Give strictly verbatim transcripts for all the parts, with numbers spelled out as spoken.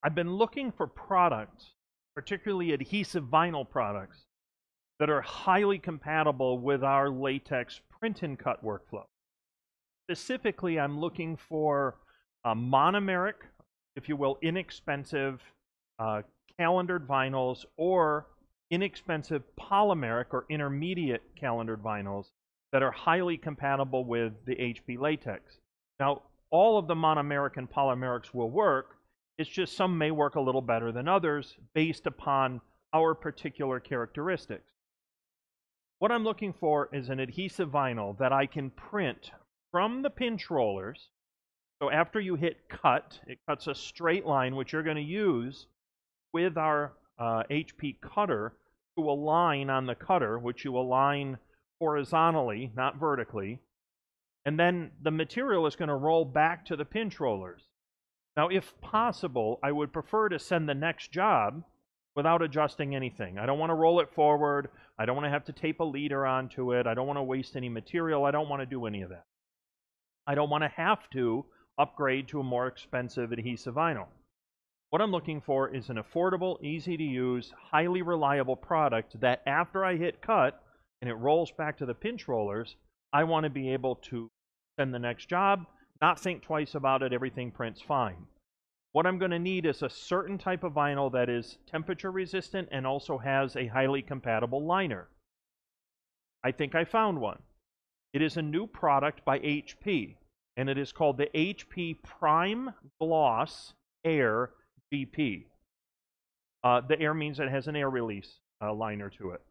I've been looking for products, particularly adhesive vinyl products, that are highly compatible with our latex print and cut workflow. Specifically, I'm looking for a monomeric, if you will, inexpensive uh, calendared vinyls, or inexpensive polymeric or intermediate calendared vinyls that are highly compatible with the H P latex. Now, all of the monomeric and polymerics will work. It's just some may work a little better than others based upon our particular characteristics. What I'm looking for is an adhesive vinyl that I can print from the pinch rollers. So after you hit cut, it cuts a straight line, which you're going to use with our uh, H P cutter to align on the cutter, which you align horizontally, not vertically. And then the material is going to roll back to the pinch rollers. Now, if possible, I would prefer to send the next job without adjusting anything. I don't want to roll it forward. I don't want to have to tape a leader onto it. I don't want to waste any material. I don't want to do any of that. I don't want to have to upgrade to a more expensive adhesive vinyl. What I'm looking for is an affordable, easy to use, highly reliable product that after I hit cut and it rolls back to the pinch rollers, I want to be able to send the next job, not think twice about it, everything prints fine. What I'm going to need is a certain type of vinyl that is temperature resistant and also has a highly compatible liner. I think I found one. It is a new product by H P, and it is called the H P Prime Gloss Air G P. Uh, the air means it has an air release uh, liner to it.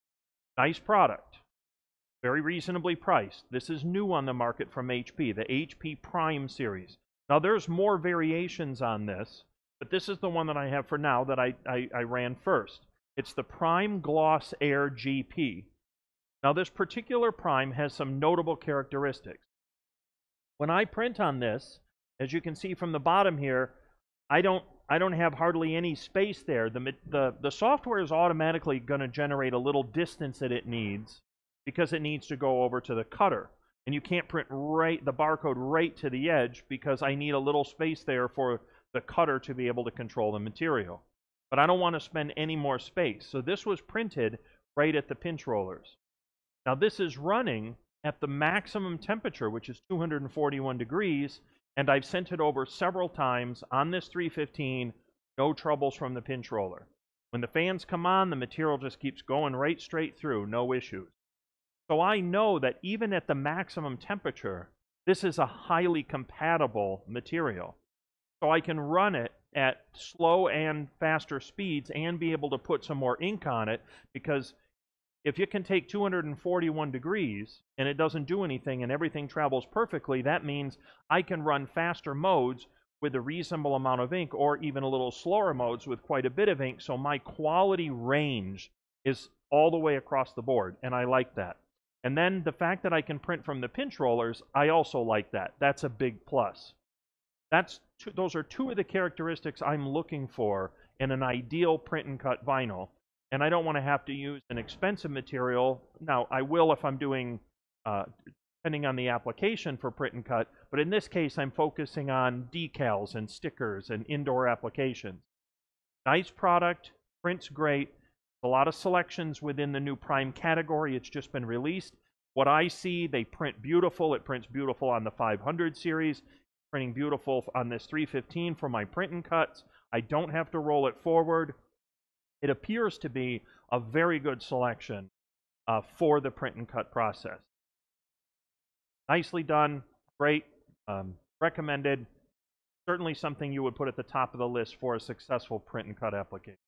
Nice product. Very reasonably priced. This is new on the market from H P, the H P Prime series. Now there's more variations on this, but this is the one that I have for now that I, I, I ran first. It's the Prime Gloss Air G P. Now this particular Prime has some notable characteristics. When I print on this, as you can see from the bottom here, I don't, I don't have hardly any space there. The, the, the software is automatically going to generate a little distance that it needs because it needs to go over to the cutter. And you can't print right the barcode right to the edge because I need a little space there for the cutter to be able to control the material. But I don't want to spend any more space. So this was printed right at the pinch rollers. Now this is running at the maximum temperature, which is two hundred forty-one degrees, and I've sent it over several times on this three fifteen, no troubles from the pinch roller. When the fans come on, the material just keeps going right straight through, no issues. So I know that even at the maximum temperature, this is a highly compatible material. So I can run it at slow and faster speeds and be able to put some more ink on it, because if you can take two hundred forty-one degrees and it doesn't do anything and everything travels perfectly, that means I can run faster modes with a reasonable amount of ink, or even a little slower modes with quite a bit of ink. So my quality range is all the way across the board, and I like that. And then the fact that I can print from the pinch rollers, I also like that. That's a big plus. That's two, those are two of the characteristics I'm looking for in an ideal print and cut vinyl. And I don't want to have to use an expensive material. Now, I will if I'm doing, uh, depending on the application for print and cut, but in this case, I'm focusing on decals and stickers and indoor applications. Nice product, prints great. A lot of selections within the new Prime category. It's just been released. What I see, they print beautiful. It prints beautiful on the five hundred series. Printing beautiful on this three fifteen for my print and cuts. I don't have to roll it forward. It appears to be a very good selection uh, for the print and cut process. Nicely done. Great. Um, recommended. Certainly something you would put at the top of the list for a successful print and cut application.